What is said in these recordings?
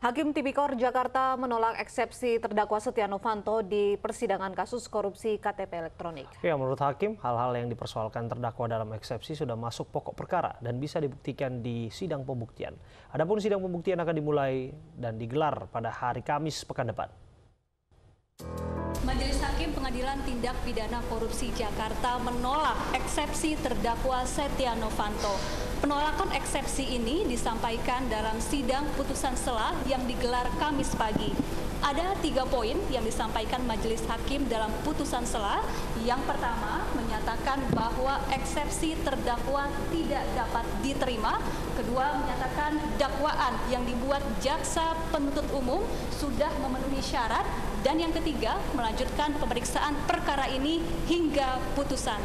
Hakim Tipikor Jakarta menolak eksepsi terdakwa Setia Novanto di persidangan kasus korupsi KTP elektronik. Ya, menurut Hakim, hal-hal yang dipersoalkan terdakwa dalam eksepsi sudah masuk pokok perkara dan bisa dibuktikan di sidang pembuktian. Adapun sidang pembuktian akan dimulai dan digelar pada hari Kamis pekan depan. Majelis Hakim Pengadilan Tindak Pidana Korupsi Jakarta menolak eksepsi terdakwa Setia Novanto. Penolakan eksepsi ini disampaikan dalam sidang putusan sela yang digelar Kamis pagi. Ada 3 poin yang disampaikan Majelis Hakim dalam putusan sela. Yang pertama, menyatakan bahwa eksepsi terdakwa tidak dapat diterima. Kedua, menyatakan dakwaan yang dibuat jaksa penuntut umum sudah memenuhi syarat. Dan yang ketiga, melanjutkan pemeriksaan perkara ini hingga putusan.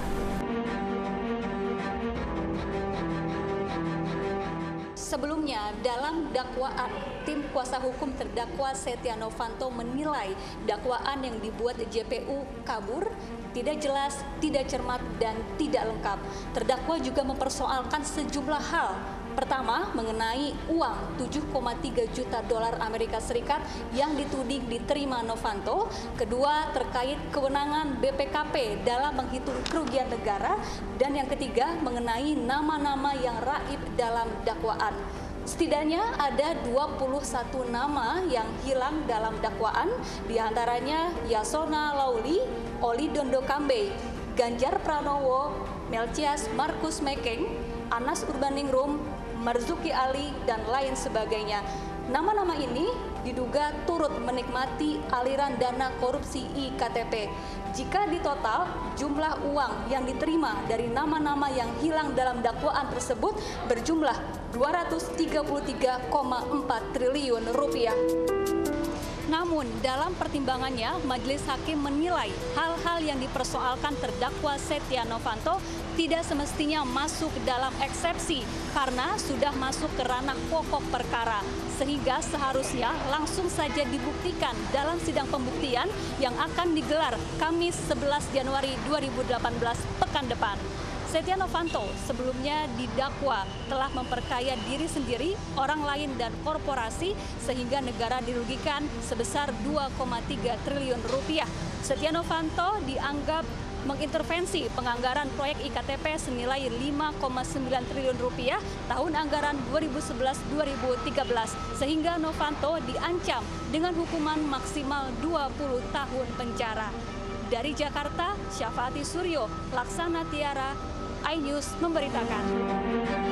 Sebelumnya, dalam dakwaan, tim kuasa hukum terdakwa Setia Novanto menilai dakwaan yang dibuat JPU kabur, tidak jelas, tidak cermat, dan tidak lengkap. Terdakwa juga mempersoalkan sejumlah hal. Pertama, mengenai uang 7,3 juta dolar Amerika Serikat yang dituding diterima Novanto. Kedua, terkait kewenangan BPKP dalam menghitung kerugian negara. Dan yang ketiga, mengenai nama-nama yang raib dalam dakwaan. Setidaknya ada 21 nama yang hilang dalam dakwaan, diantaranya Yasona Lauli, Oli Dondo Kambe, Ganjar Pranowo, Melchias Markus Mekeng, Anas Urbaningrum, Marzuki Ali, dan lain sebagainya. Nama-nama ini diduga turut menikmati aliran dana korupsi IKTP. Jika ditotal, jumlah uang yang diterima dari nama-nama yang hilang dalam dakwaan tersebut berjumlah 233,4 triliun rupiah. Namun, dalam pertimbangannya, Majelis Hakim menilai hal-hal yang dipersoalkan terdakwa Setia Novanto tidak semestinya masuk dalam eksepsi karena sudah masuk ke ranah pokok perkara, sehingga seharusnya langsung saja dibuktikan dalam sidang pembuktian yang akan digelar Kamis 11 Januari 2018 pekan depan. Setia Novanto sebelumnya didakwa telah memperkaya diri sendiri, orang lain, dan korporasi sehingga negara dirugikan sebesar 2,3 triliun rupiah. Setia Novanto dianggap mengintervensi penganggaran proyek IKTP senilai 5,9 triliun rupiah tahun anggaran 2011-2013 sehingga Novanto diancam dengan hukuman maksimal 20 tahun penjara. Dari Jakarta, Syafati Suryo, Laksana Tiara, iNews memberitakan.